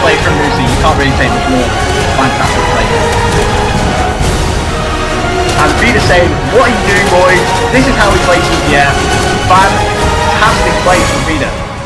play from Musi, you can't really say much more. Fantastic play. And Vita saying, what are you doing, boys? This is how we play CPF. Fantastic play from Vita.